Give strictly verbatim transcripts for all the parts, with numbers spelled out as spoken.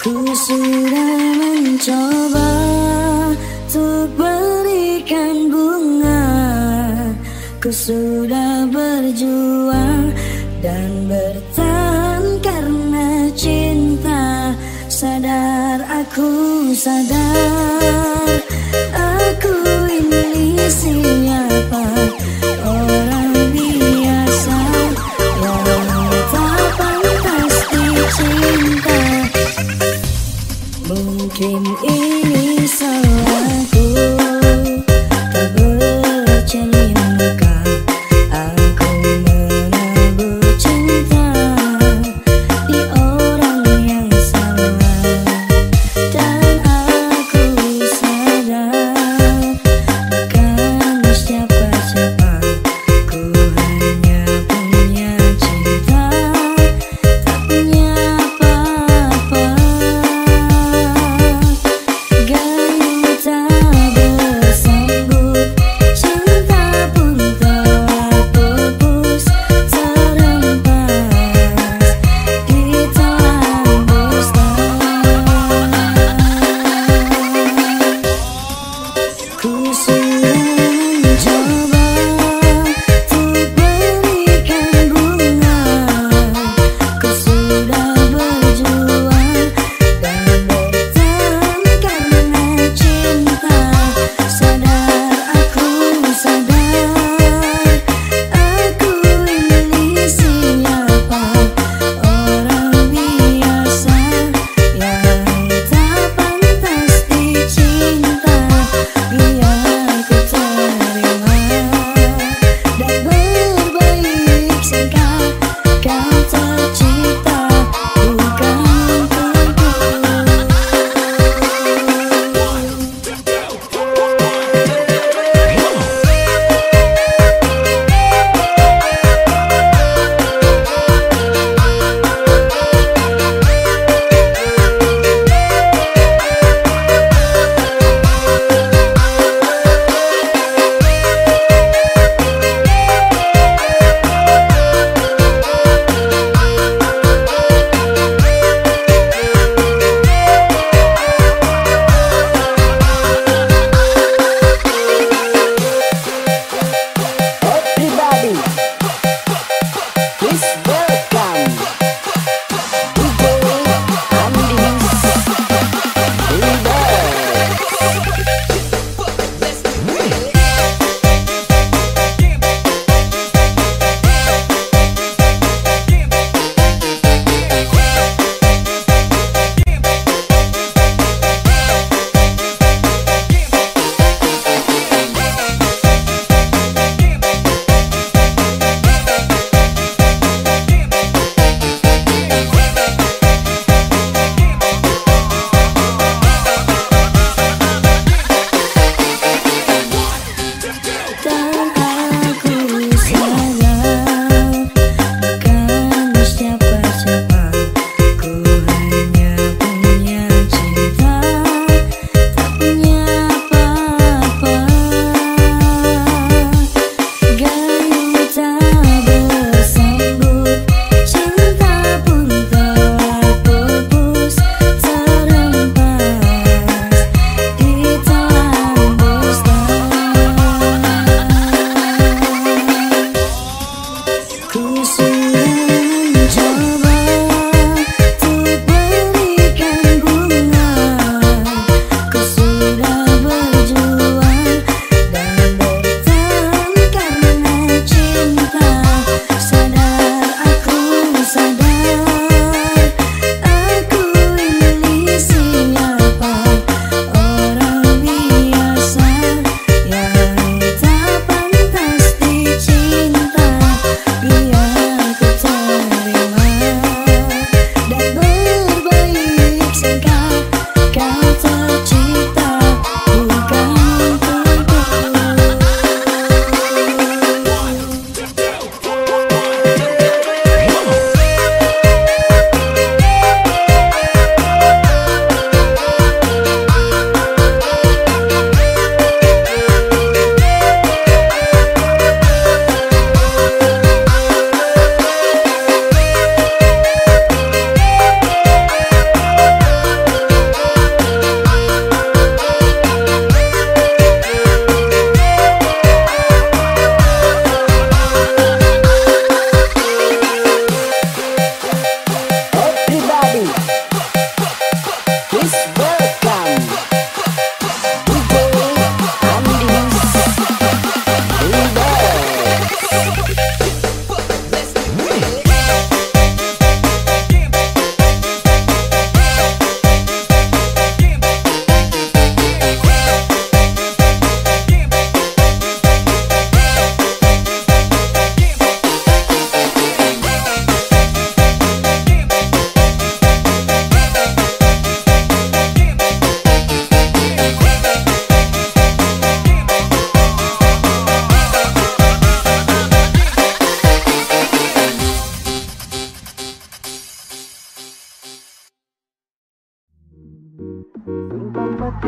Ku sudah mencoba untuk berikan bunga, ku sudah berjuang dan bertahan karena cinta. Sadar, aku sadar, aku ini siapa, orang biasa yang tak pantas dicinta. Mungkin ini salahku, tak bercermin muka, aku menabur cinta di orang yang salah. Dan aku sadar, bukan siapa-siapa, ku hanya punya cinta, tak punya apa-apa.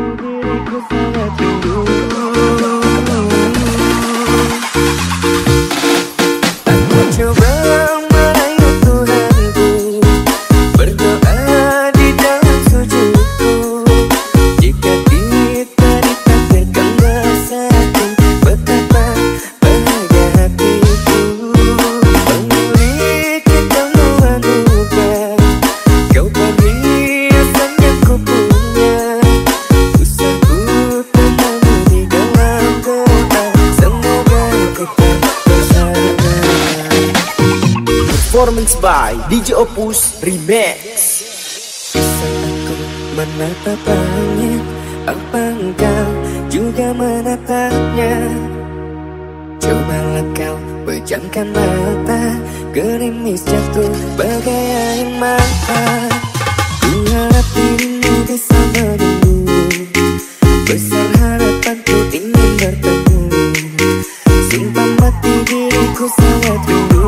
diriku sangat rindu. Aku coba merayu Tuhanku, berdoa di dalam sujudku. Jika kita ditakdirkan bersatu, betapa bahagia hatiku. Memiliki kamu anugerah, kau beri asal yang ku punya. Usahaku temani di dalam doa, semoga kita bersama. Performance by D J Opus Remix. Bisa aku menatap langit, apa engkau juga menatapnya? Cobalah kau pejamkan mata, gerimis jatuh bagai air mata. Ku harap dirimu bisa menunggu, besar harapanku ingin bertemu. Sumpah mati diriku sangat rindu.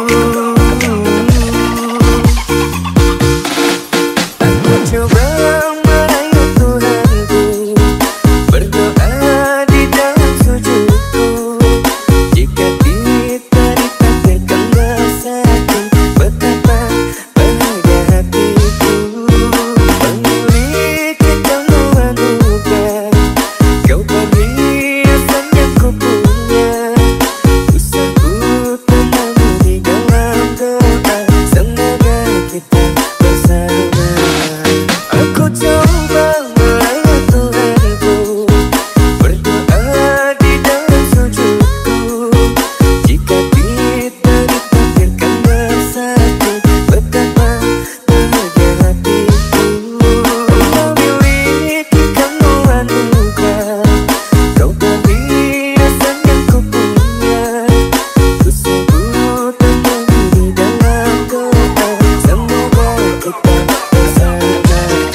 Aku coba merayu Tuhanku, berdoa di dalam sujudku. Jika kita ditakdirkan bersatu, betapa bahagia hatiku. Memiliki kamu anugerah, kau beri asal yang ku punya. Usahaku temani di dalam doa, semoga kita bersama. Aku coba merayu Tuhanku, berdoa di dalam sujudku. Jika kita ditakdirkan bersatu, betapa bahagia hatiku. Memiliki kamu anugerah, kau beri asal yang ku punya. Usahaku temani di dalam doa, semoga kita bersama.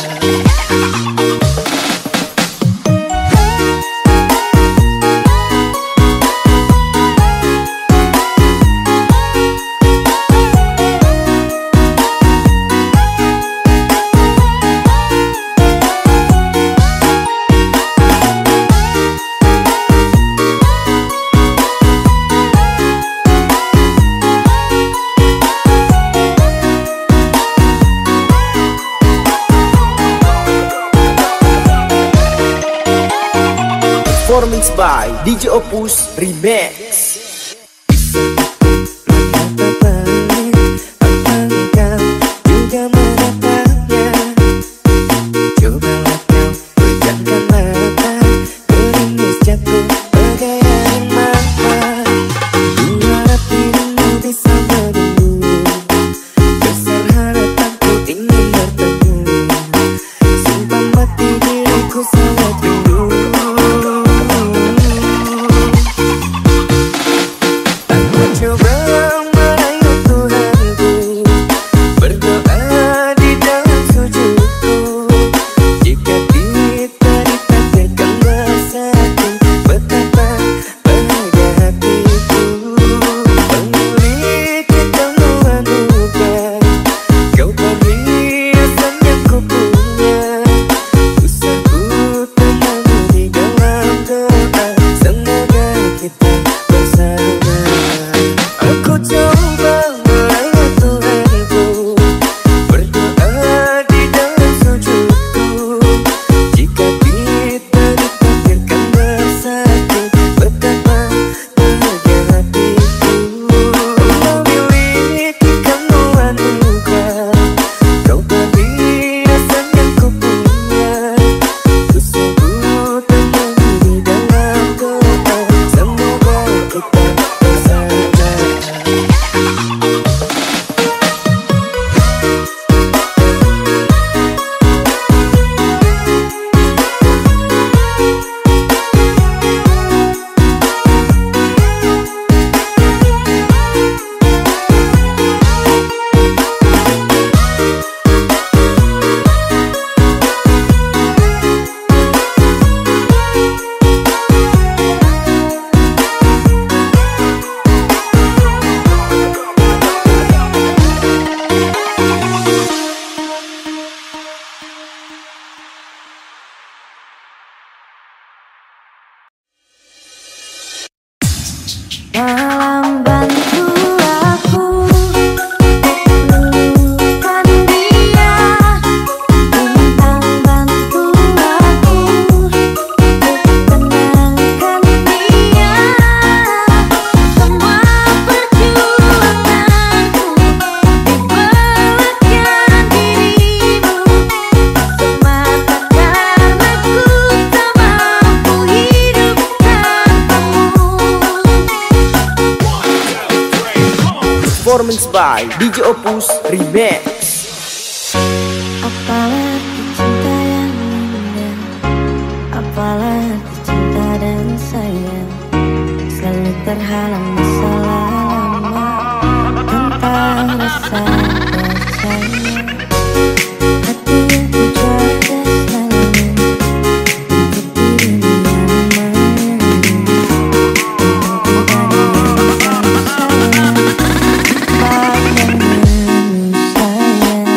Performance by D J Opus Remix. Menatap langit, apa engkau juga menatapnya? Cobalah kau pejamkan mata, gerimis jatuh bagai air mata. Ku harap dirimu bisa menunggu, besar harapanku ingin bertemu. Sumpah mati diriku sangat rindu. Aku coba merayu Tuhan. Performance by D J Opus Remix. Apalah cinta yang indah, apalah cinta dan sayang, selalu terhalang masalah lama tentang rasa percaya. Hati yang ku jaga selalu untuk dirimu yang menyayangi, tentang pribadi yang selalu sayang, padamu sayang.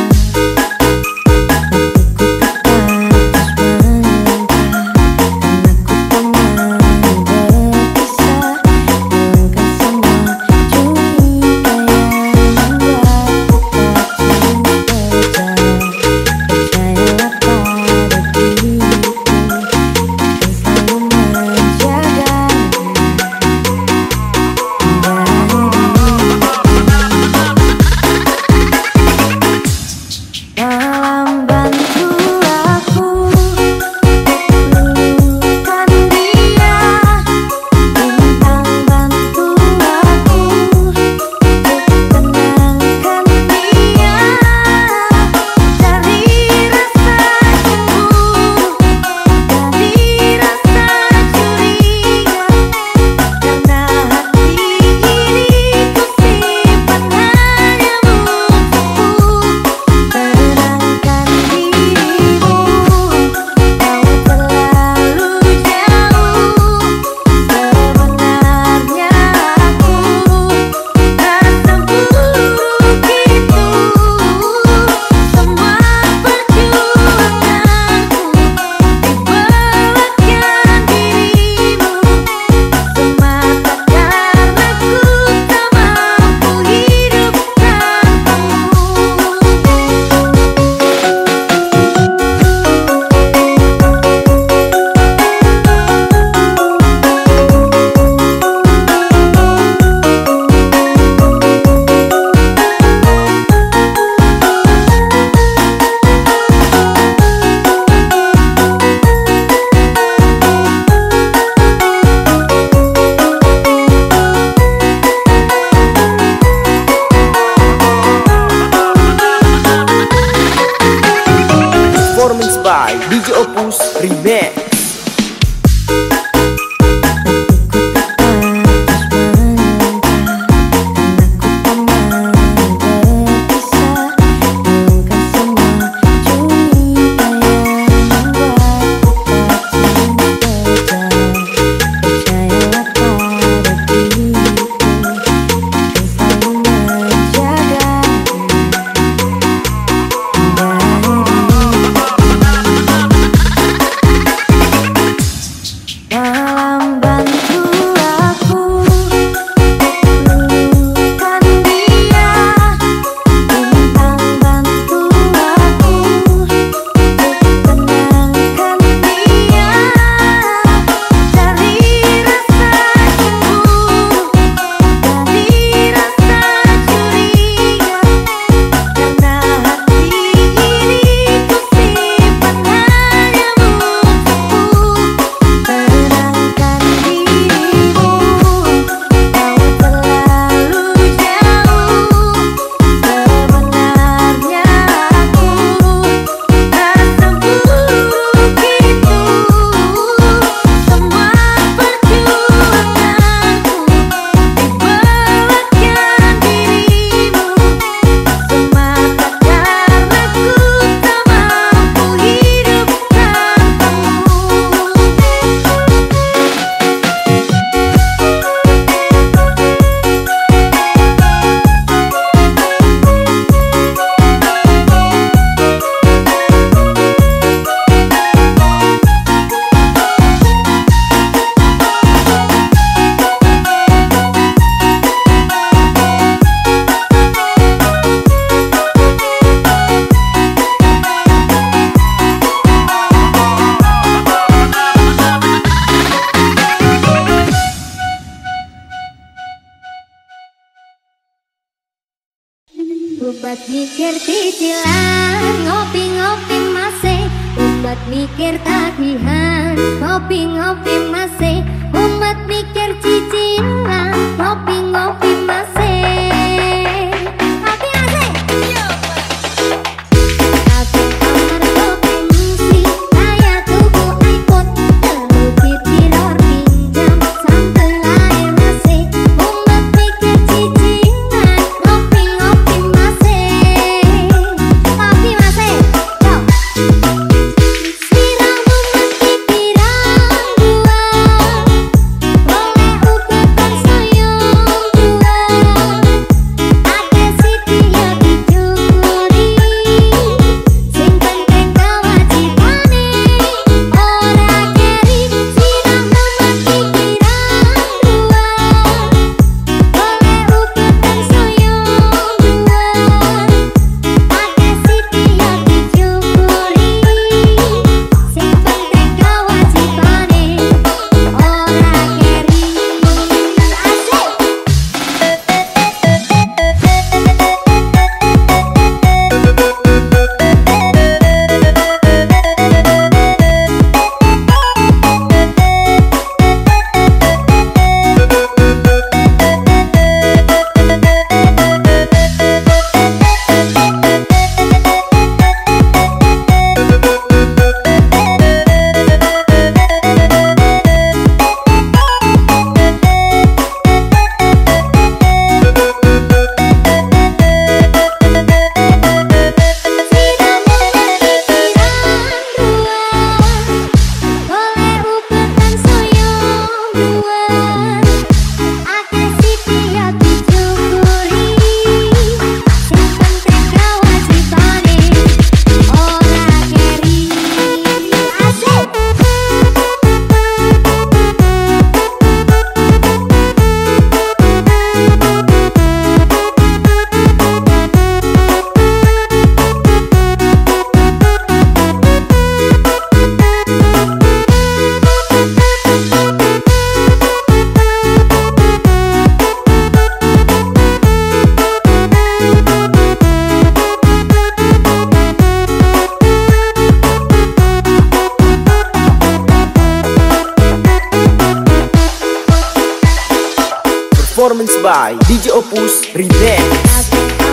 Performance by D J Opus Remix. Obat mikir cicilan, ngopi-ngopi masih. Obat mikir tagihan, ngopi-ngopi masih. Obat mikir cicilan, ngopi-ngopi masih. Performance by D J Opus Remix.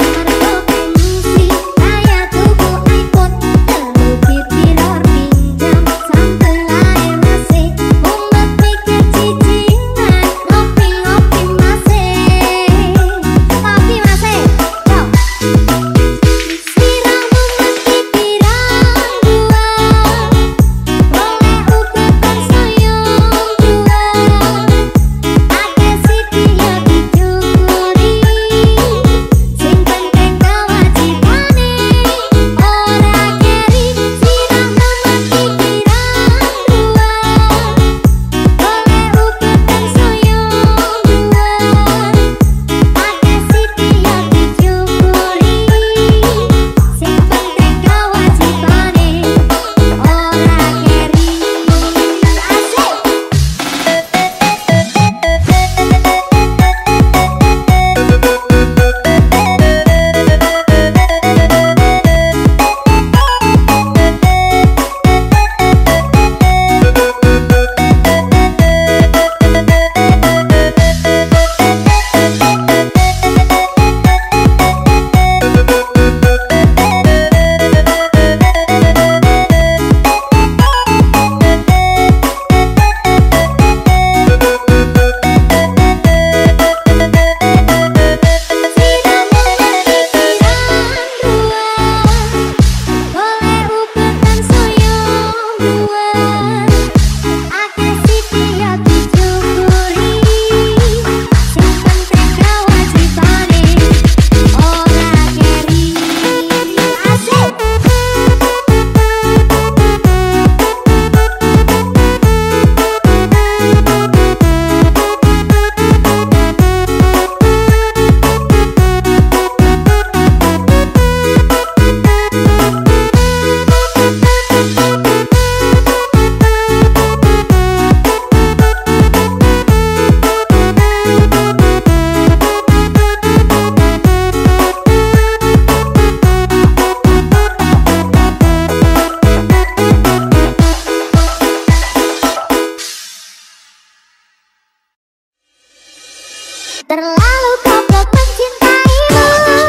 Terlalu goblok mencintaimu.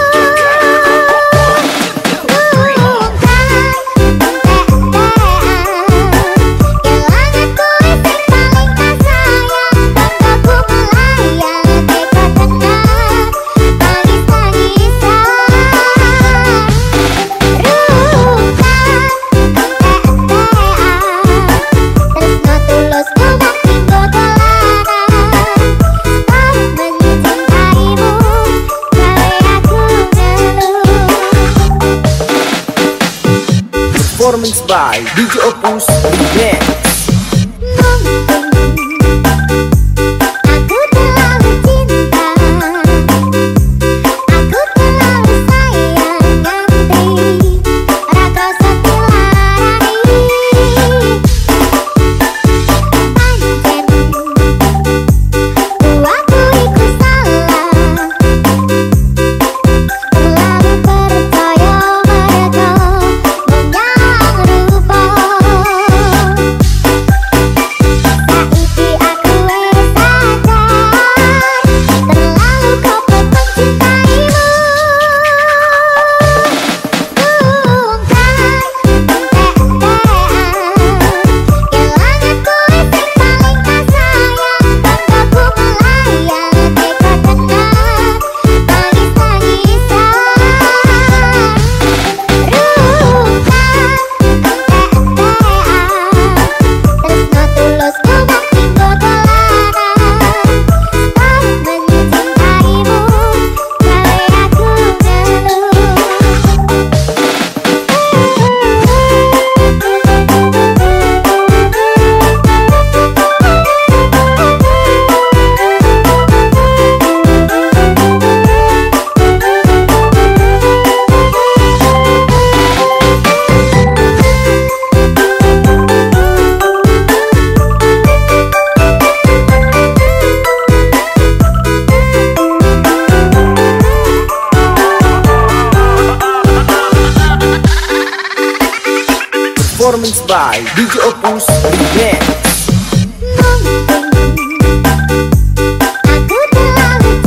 Kehilanganku istri paling tak sayang. Banggaku melayang teka tenang. Tangis-tangisan Rupa Tresno tulus kumang tinggo Performance by D J Opus Remix. Performance by D J Opus Remix. Aku terlalu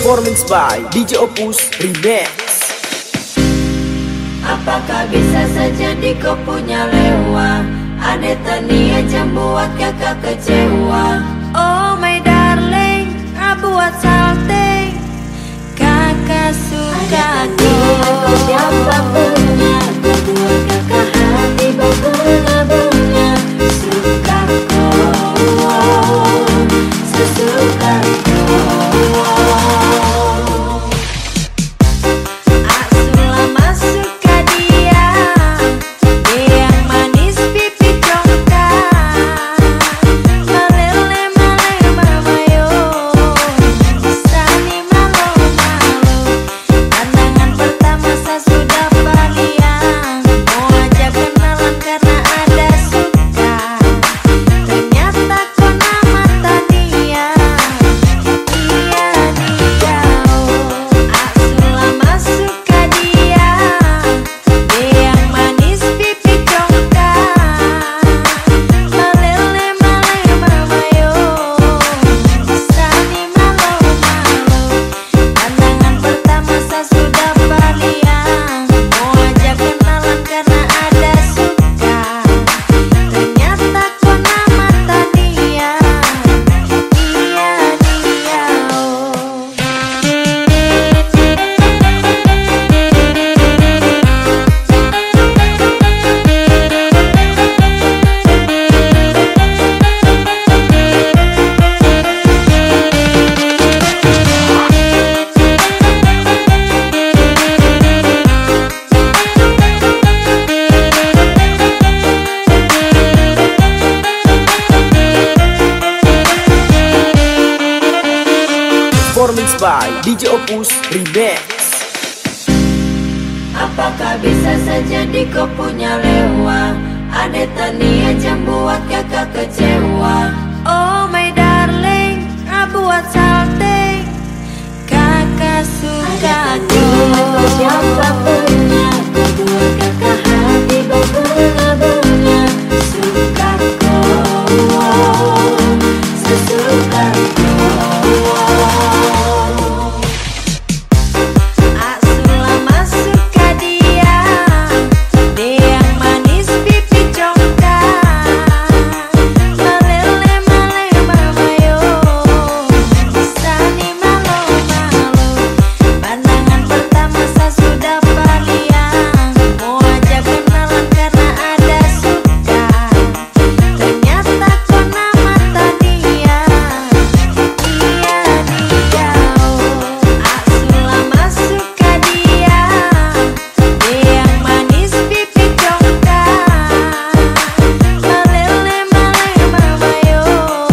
Performance by D J Opus Remix. Apakah bisa saja kau punya lewa? Ada tania jam buat kakak kecewa. Oh my darling, buat salting kakak suka kau. Siapa punya kau buat kakak hati berbunga-bunga. Suka kau, sesuka kau. Asula masuk ke dia, dia yang manis pipi congkak. Malele malele mamayo, sani malo malo. Pandangan pertama saya sudah paliang, mau ajak kenalan karena ada suka. Ternyata kau nama Tania, iya dia. Asula masuk ke dia, dia yang manis pipi congkak. Malele malele mamayo, sani malo malo. Pandangan pertama saya sudah paliang, mau ajak kenalan karena ada suka. Ternyata kau nama Tania, iya dia. Performance by D J Opus Remix. Apakah bisa saja kau punya lewa? Ada tania jam buat kakak kecewa. Oh my darling, buat salting kakak suka kau. Siapa punya kau buat kakak hati berbunga-bunga. Suka kau, sesuka kau. Asula masuk ke dia, dia yang manis pipi congkak. Malele malele mamayo, sani malo malo. Pandangan pertama saya sudah paliang, mau ajak kenalan karena ada suka. Ternyata kau nama Tania, iya dia. Asula masuk ke dia, dia yang manis pipi congkak. Malele malele mamayo,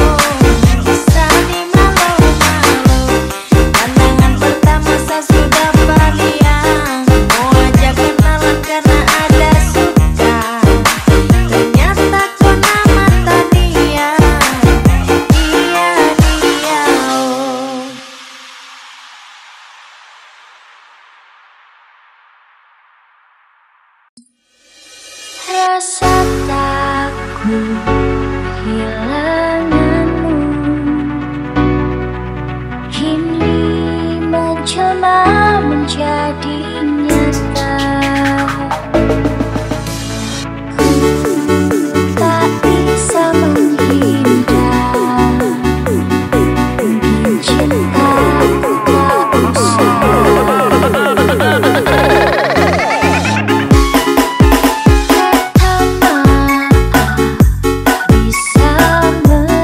sani malo malo. Pandangan pertama saya sudah paliang, mau ajak kenalan karena ada suka. Ternyata kau nama Tania, iya dia. Rasa takut kehilanganmu kini menjelma menjadi nyata. Tak bisa menghindar, mungkin cinta tak usah. Bisa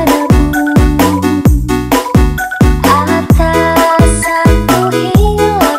menebus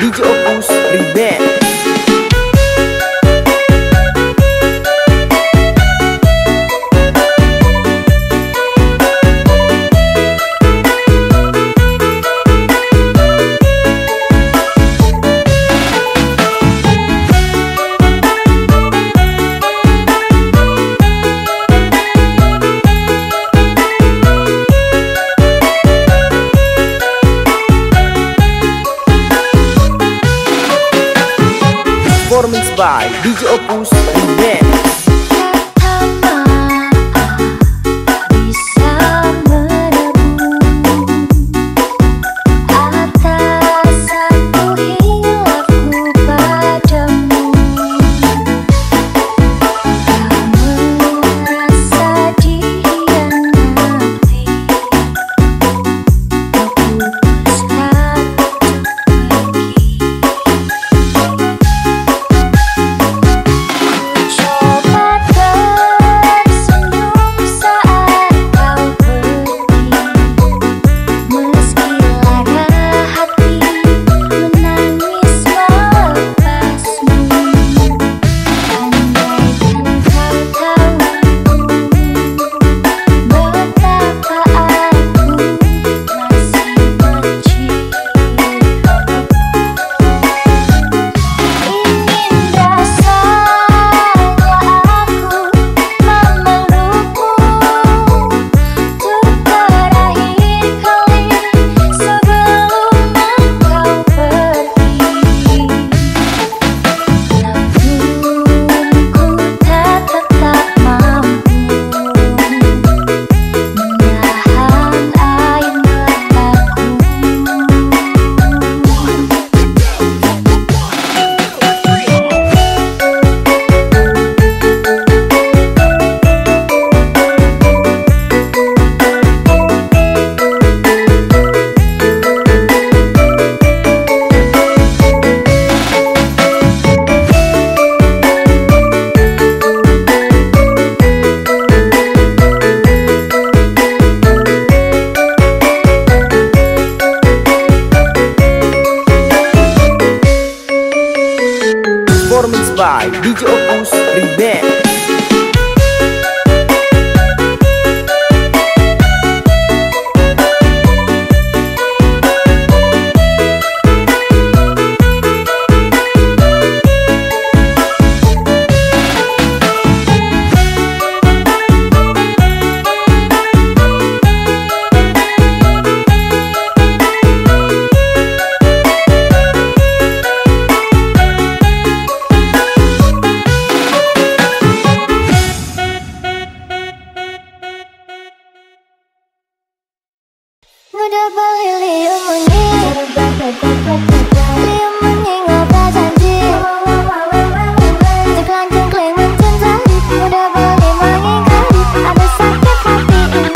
D J Opus Remix. Performance by D J Opus Remix. Performance by D J Opus Remix. Udah balik liu muni, liu muni ngobrol janji, jengklang jengkling mencari, udah balik mengingkari, ada sakit hati ini.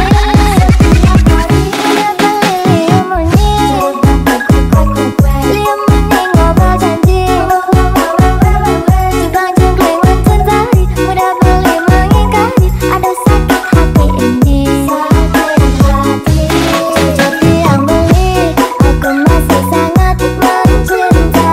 Udah balik liu muni, liu muni ngobrol janji, jengklang jengkling mencari, udah balik mengingkari, ada sakit hati ini. Jadi yang beli, aku masih sangat mencintai.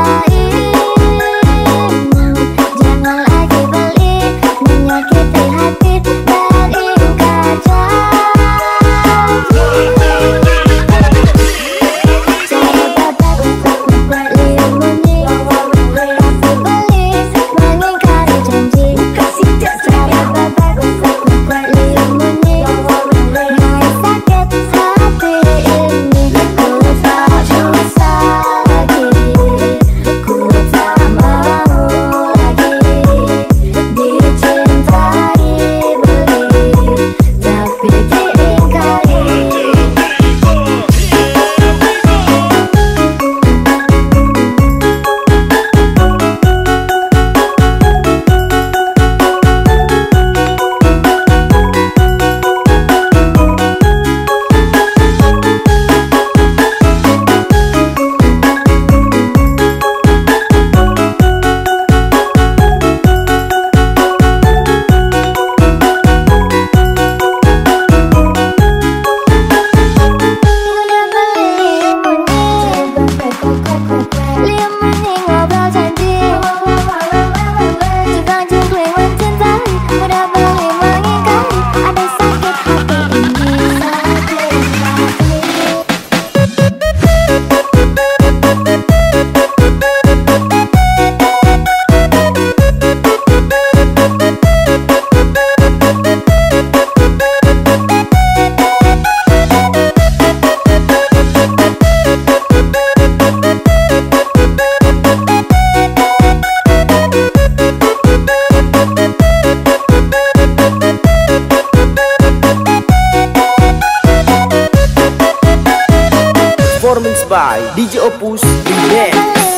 Performance by D J Opus Remix.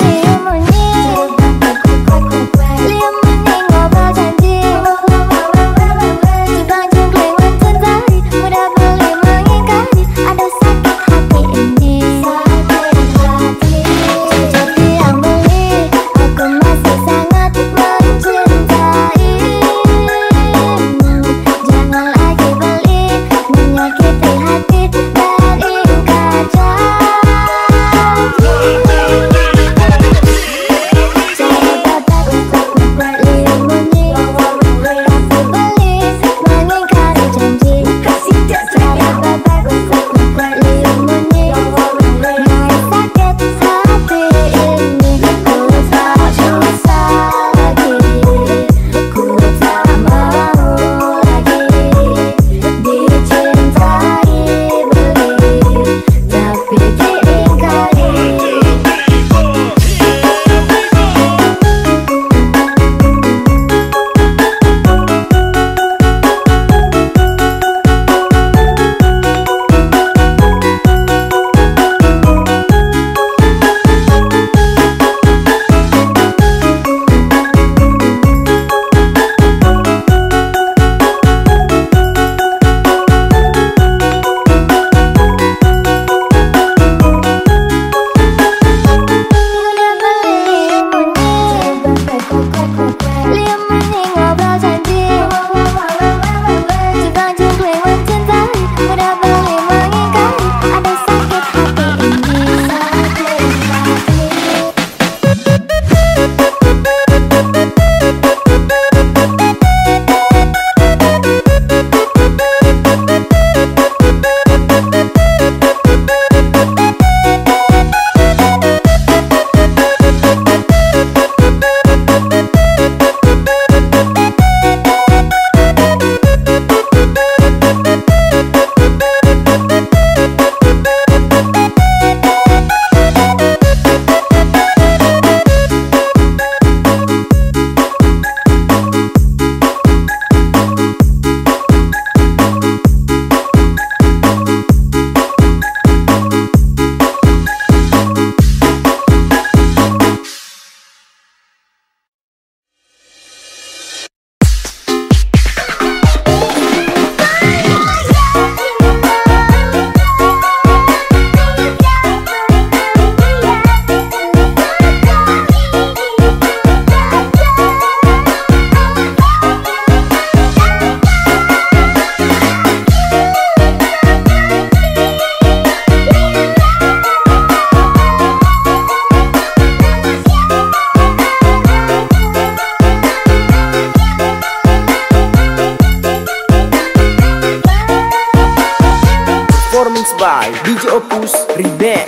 Performance by D J Opus Remix.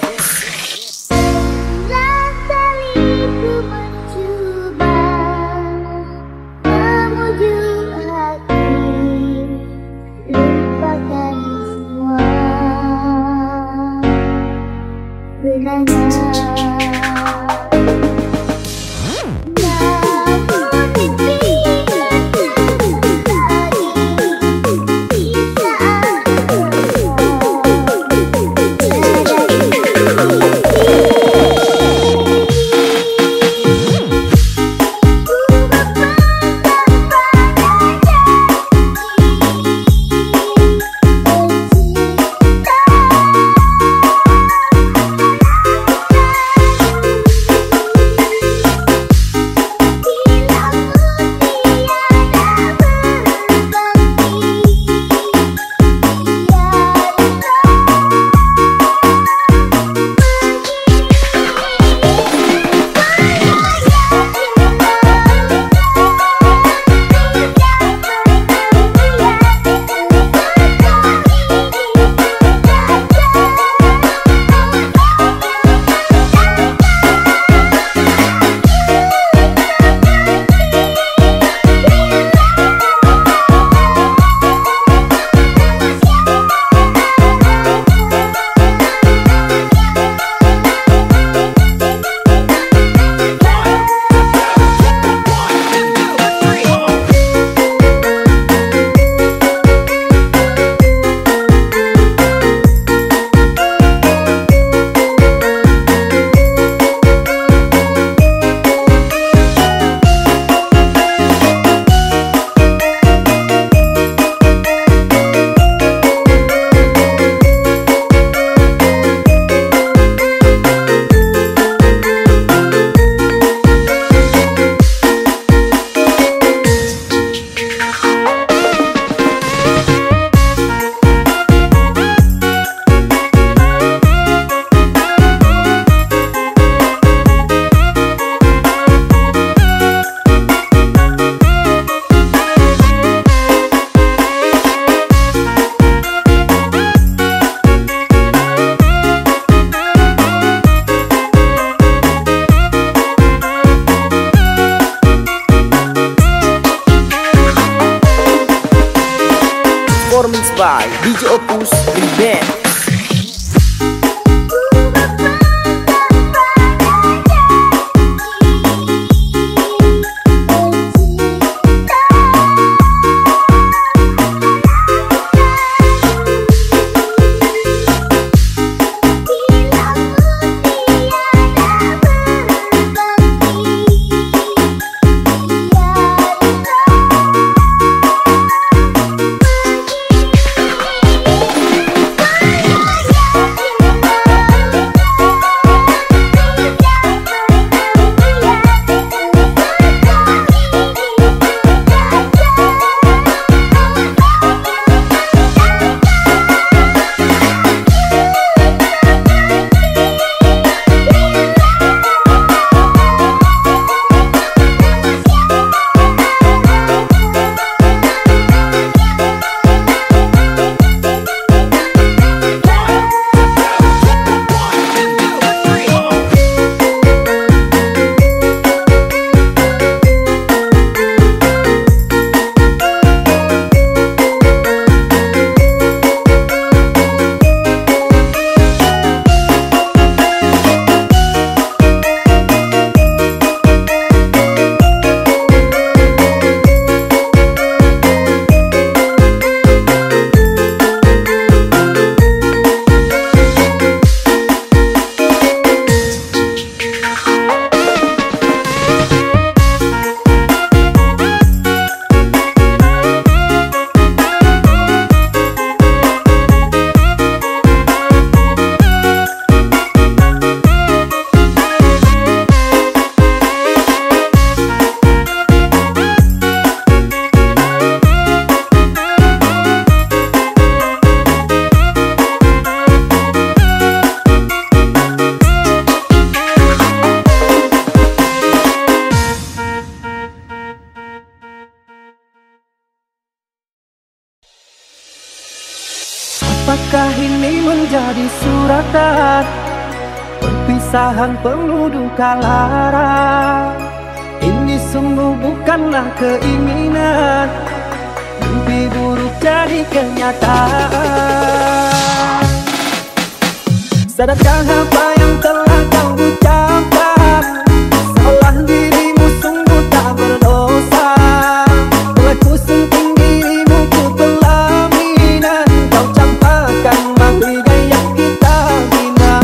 kata, perpisahan penuh duka lara. Ini sungguh bukanlah keinginan, mimpi buruk jadi kenyataan. Sadarkah apa yang telah kau ucapkan? Salah dirimu sungguh tak berdosa. Telah ku senting dirimu ke pelaminan, kau campakkan mahligai yang kita bina.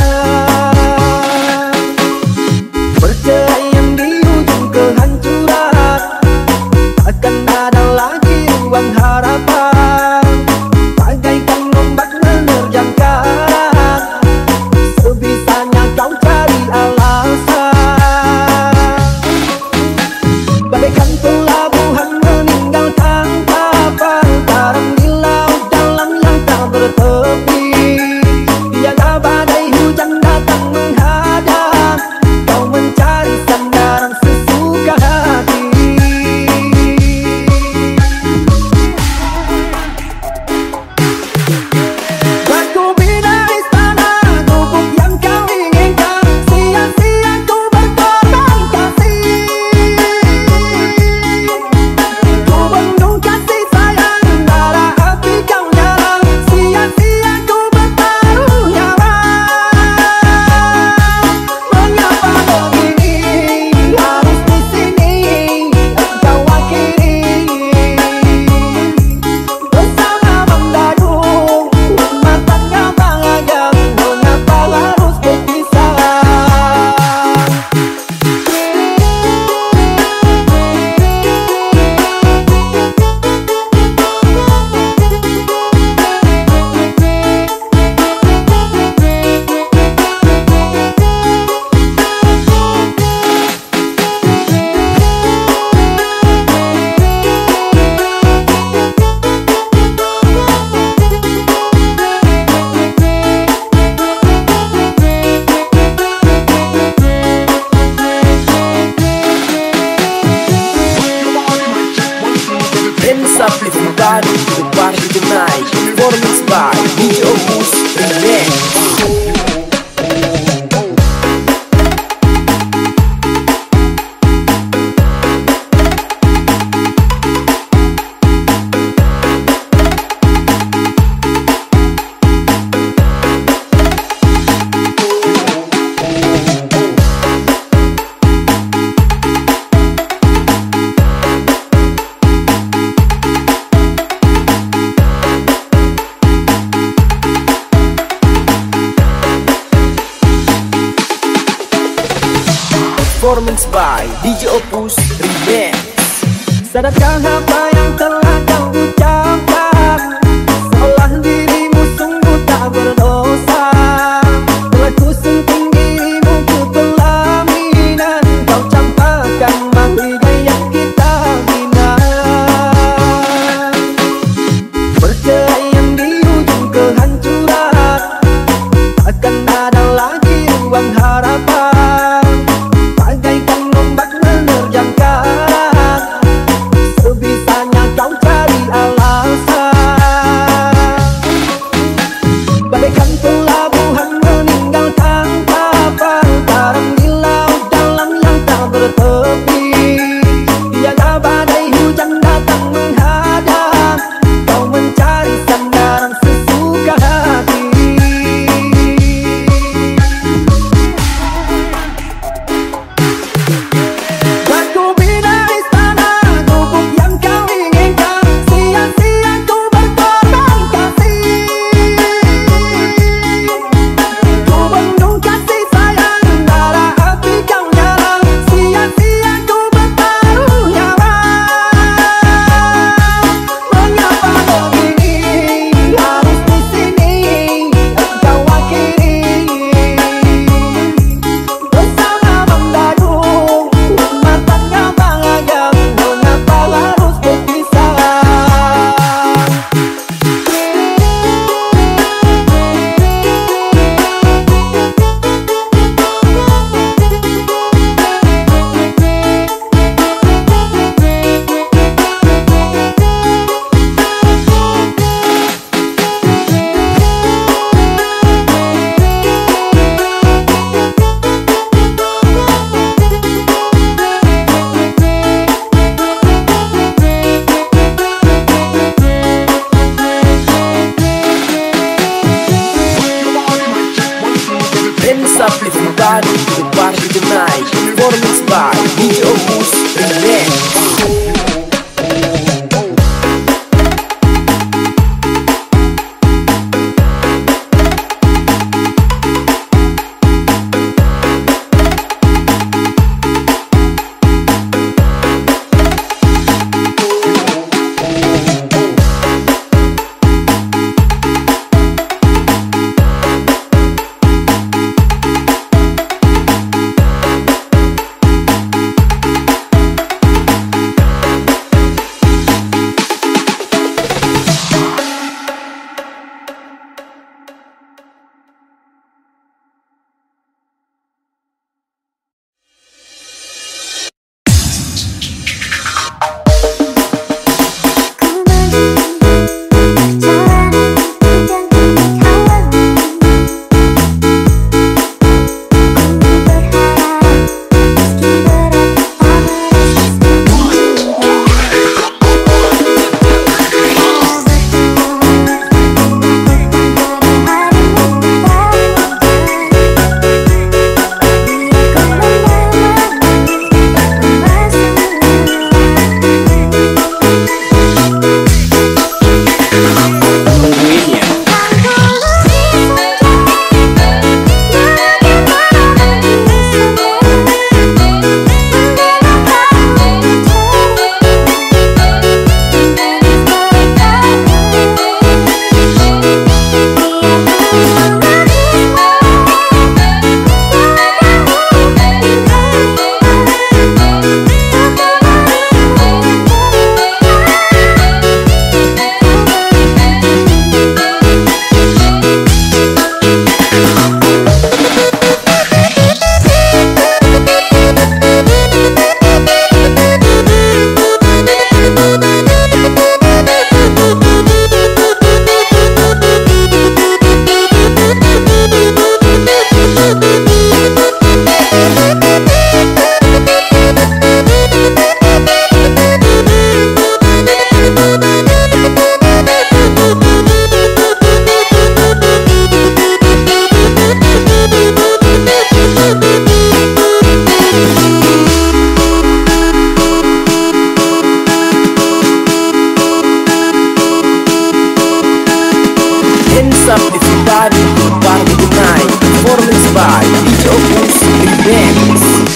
Perceraian di ujung kehancuran, takkan ada lagi ruang harapan. Bagaikan ombak menerjang karang, sebisanya kau cari alasan. Bagaikan pelabuhan meninggalkan kapal, karam di laut dalam yang tak bertepi. Tiada badai hujan datang menghadang, kau mencari sandaran sesuka hati. Aku bina istana gubuk yang kau inginkan, sia-sia ku berkorban kasih. Ku bendung kasih sayang, bara api kau nyala, sia-sia ku bertaruh nyawa. Mengapa begini, harus di sini engkau akhiri bersama mendadung rumah tangga bahagia. Mengapa harus berpisah? Hands up everybody to the party tonight. Performance by D J Opus Remix. Performance by D J Opus Remix. Sadarkah apa yang telah kau ucapkan? Salah dirimu sungguh tak berdosa. Telah ku senting dirimu ke pelaminan, kau campakkan mahligai yang kita bina. Perceraian di ujung kehancuran, takkan ada lagi ruang harapan. Bagaikan ombak menerjang karang, sebisanya Hands up everybody to the party tonight. Performance by D J Opus Remix. Hands up everybody to the party tonight. Performance by D J Opus Remix.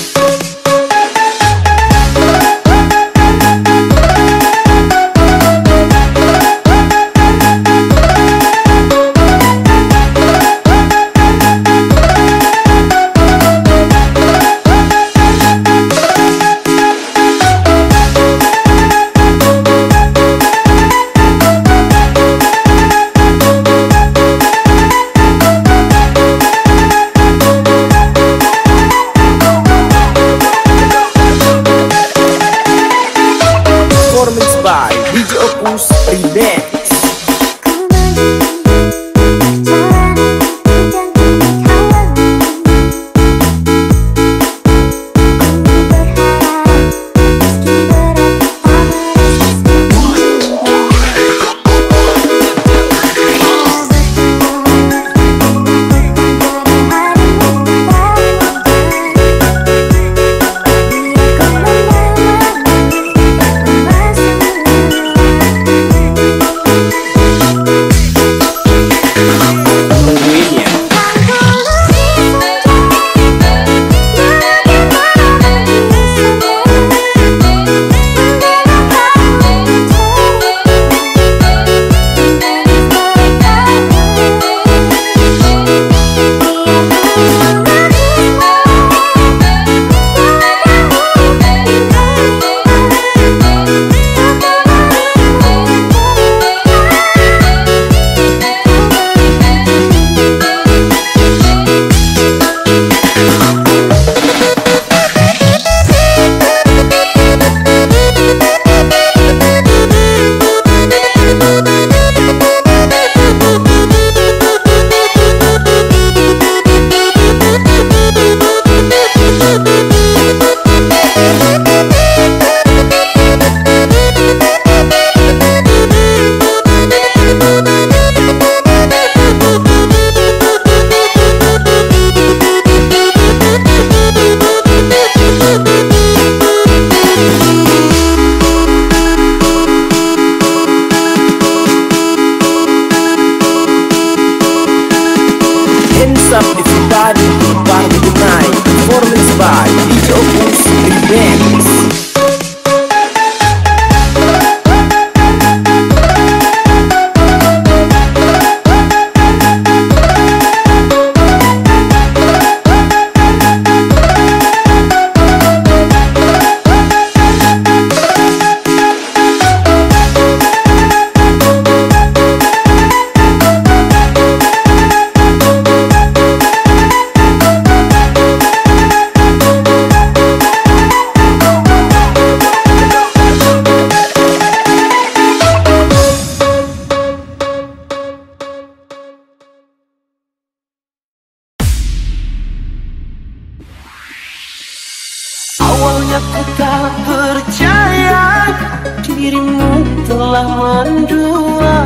Awalnya ku tak percaya dirimu telah mendua.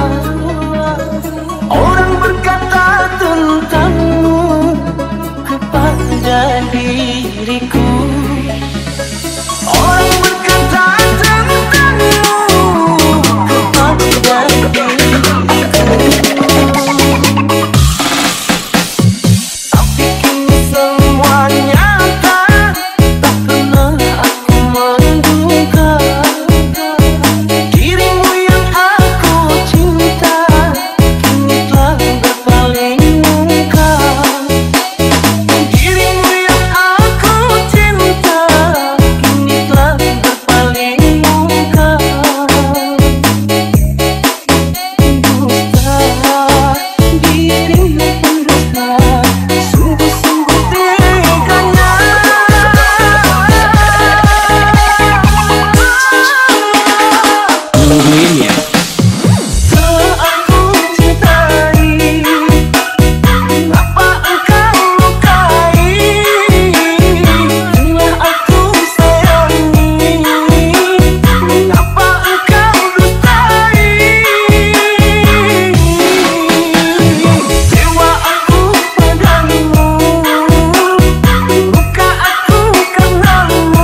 Orang berkata tentangmu kepada diriku. Orang berkata tentangmu kepada diriku. Tapi kini semua nyata, tak pernah aku menduga dirimu yang aku cinta kini telah berpaling muka. Dirimu yang aku cinta kini telah berpaling muka. Dusta, dirimu pendusta, sungguh-sungguh teganya. Nungguin ya. Telah aku cintai, mengapa engkau lukai? Telah aku sayangi, mengapa engkau dustai? Dewa aku padamu, luka aku karenamu.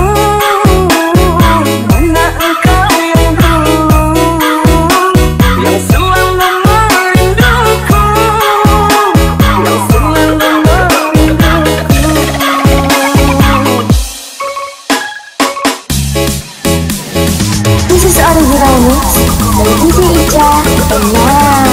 Mana engkau yang dulu, yang selalu merinduku, yang selalu merinduku. This is original mix dari D J Ica Enak.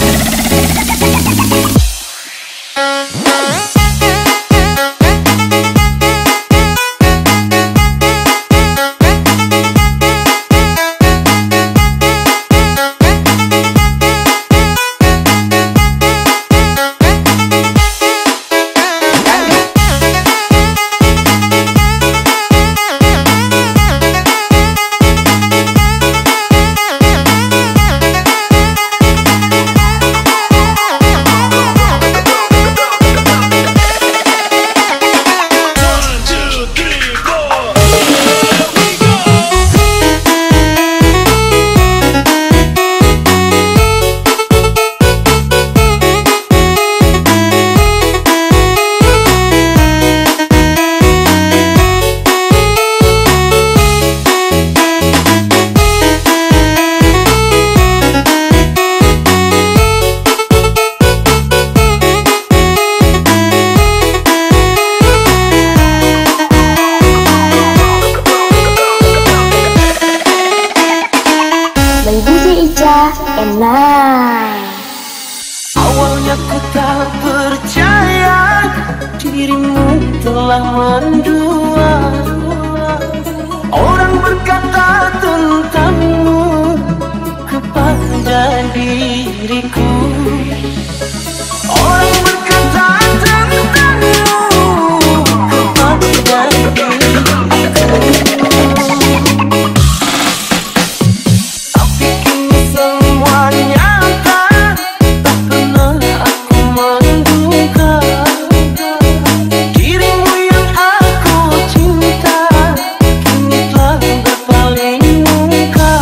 Dari D J Ica Enak. Awalnya ku tak percaya dirimu telah mendua. Orang berkata tentangmu kepada diriku. Orang berkata tentangmu kepada diriku. Tapi kini semua nyata, tak pernah aku menduga dirimu yang aku cinta kini telah berpaling muka.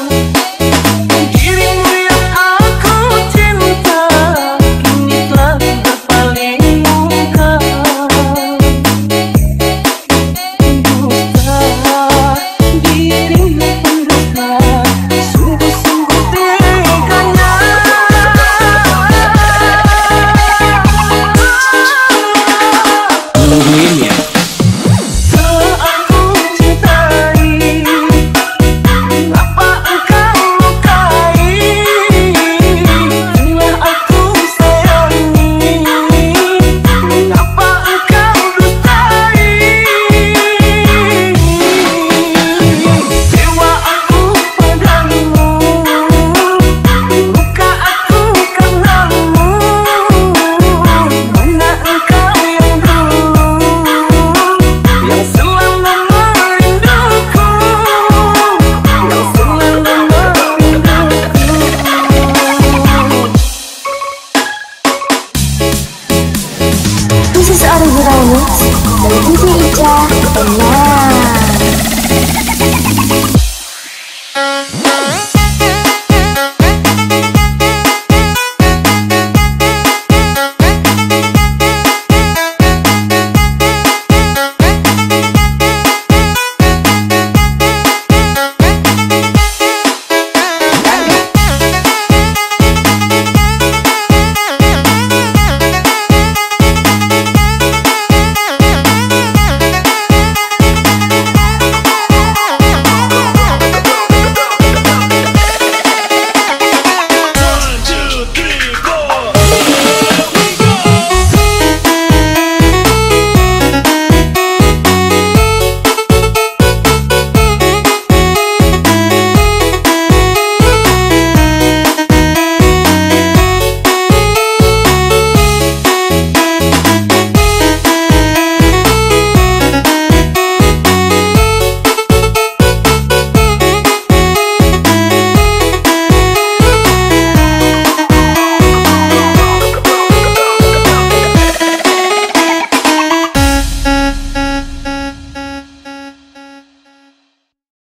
Dirimu yang aku cinta kini telah berpaling muka. Dusta, dirimu pendusta, sungguh-sungguh teganya. Nungguin ya. Telah aku cintai, mengapa engkau lukai? Telah aku sayangi, mengapa engkau dustai? Dewa aku padamu, luka aku karenamu. Mana engkau yang dulu, yang selalu merinduku, yang selalu merinduku. This is original mix dari D J Ica Enak.